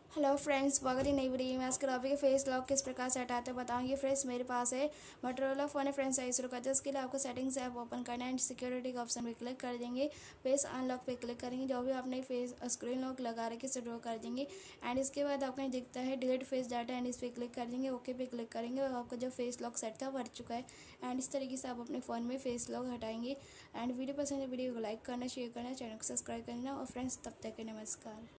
Hello friends, स्वागत है नई वीडियो में। आज के टॉपिक है फेस लॉक किस प्रकार से हटाते हैं बताऊंगी। फ्रेंड्स, मेरे पास है मोटोरोला फ़ोन है। फ्रेंड्स, आइए शुरू करते हैं। उसके लिए आपको सेटिंग्स ऐप ओपन करना है एंड सिक्योरिटी का ऑप्शन पे क्लिक कर देंगे। फेस अनलॉक पे क्लिक करेंगे। जो भी आपने फेस स्क्रीन लॉक लगा रखे इसे ड्रॉ कर देंगे एंड इसके बाद आपको दिखता है डिलीट फेस डाटा एंड इस पर क्लिक कर देंगे। ओके पे क्लिक करेंगे और आपका जो फेस लॉक सेट था वो हट चुका है। एंड इस तरीके से आप अपने फ़ोन में फेस लॉक हटाएंगे। एंड वीडियो पसंद है वीडियो को लाइक करना, शेयर करना, चैनल को सब्सक्राइब करना। और फ्रेंड्स, तब तक के नमस्कार।